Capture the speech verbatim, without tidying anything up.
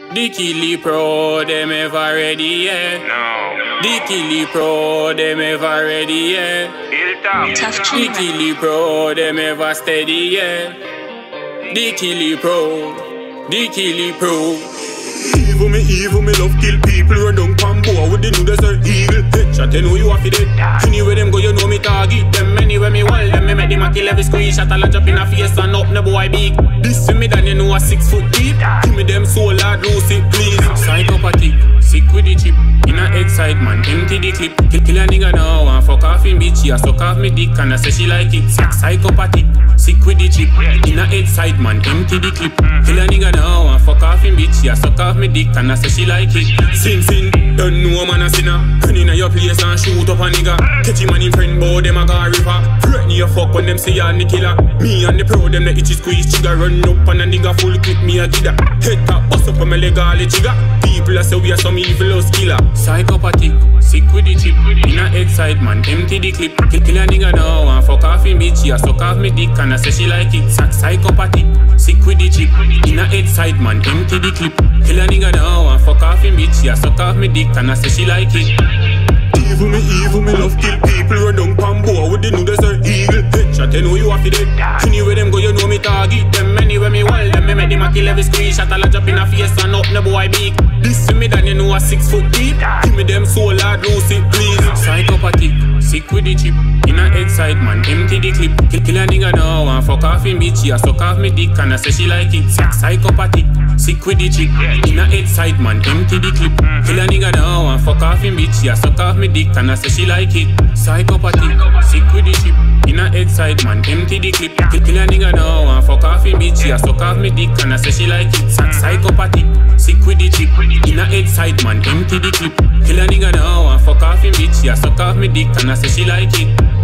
The Killy Pro, them ever ready, yeah. No. The Killy Pro, them ever ready, yeah. Built up. The Killy Pro, them ever steady, yeah. The Killy Pro, the Killy Pro. Evil me, evil me, love kill people. Run down Pambo with the noodles are eagle. Headshot, you know you have to dead. Anywhere them go, you know me target them. Anywhere me wall them, me make them a kill every squeeze. Shot a lot up in a face and up the boy big. This to me than you know a six foot deep. Give me them soul hard, lose it please. Psychopathic, sick with the chip. In a head side man, empty the clip. Kill, kill a nigga now and fuck off in bitch. Yeah, suck off me dick and I say she like it. Psychopathic, sick with the chip. In a head side man, empty the clip. Kill a nigga now and fuck off in bitch. Yeah, suck off me dick and I say she like it. Sin sin, don't know man a sinner. Run in your place and shoot up a nigga. Catch him and him friend bow them a go river. Threaten your fuck when them say you're the killer. Me and the pro them the itchy squeeze trigger. Run up and a nigga full clip me a kidder. Head top bust up on my leg all the trigger. People a say we are some evil house killer. Psychopathic, sick with the chip. In a head side man, empty the clip. Kill, kill a nigga now and fuck off in bitch. Yeah, suck off me dick and I say she like it. Psychopathic, sick with the chip. In a head side man, empty the clip. Kill a nigga now and fuck off in bitch. Yeah, suck off me dick and I say she like it. Evil me, evil me, love kill people. Run down Pambo with the noodles are eagle. Headshot, you know you have to dead. Anywhere them go, you know me target them. Anywhere me wall them, me make them a kill every squeeze. Shot a lot up in a face and up the boy big. This to me than you know a six foot deep. Give me them soul hard, lose it please. Psychopathic, sick with the chip. In a head side man, empty the clip. Kill, kill a nigga now and fuck off in bitch. Yeah, suck off me dick and I say she like it. Psychopathic, sick with the chip. In a head side man, empty the clip. Kill a nigga now and fuck off in bitch. Yeah, suck off me dick and I say she like it. Psychopathic, sick with the chip. In a head side man, empty the clip. Kill, kill a nigga now and fuck off in bitch. Yeah, suck off me dick and I say she like it. Psychopathic, sick with the chip. In a head side man, empty the clip. Kill a nigga now and fuck off in bitch. Yeah, suck off me dick and I say she like it.